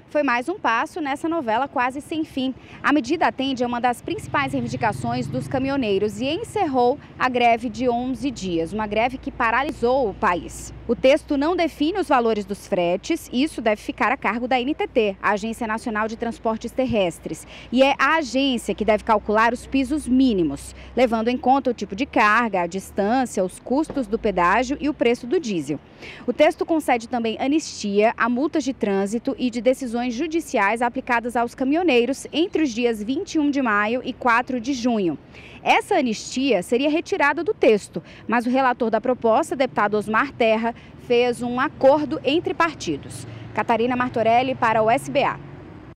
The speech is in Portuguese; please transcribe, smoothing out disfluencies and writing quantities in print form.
Foi mais um passo nessa novela quase sem fim. A medida atende a uma das principais reivindicações dos caminhoneiros e encerrou a greve de 11 dias, uma greve que paralisou o país. O texto não define os valores dos fretes, isso deve ficar a cargo da ANTT, a Agência Nacional de Transportes Terrestres. E é a agência que deve calcular os pisos mínimos, levando em conta o tipo de carga, a distância, os custos do pedágio e o preço do diesel. O texto concede também anistia a multas de trânsito e de decisões judiciais aplicadas aos caminhoneiros entre os dias 21 de maio e 4 de junho. Essa anistia seria retirada do texto, mas o relator da proposta, deputado Osmar Terra, fez um acordo entre partidos. Catarina Martorelli para o SBA.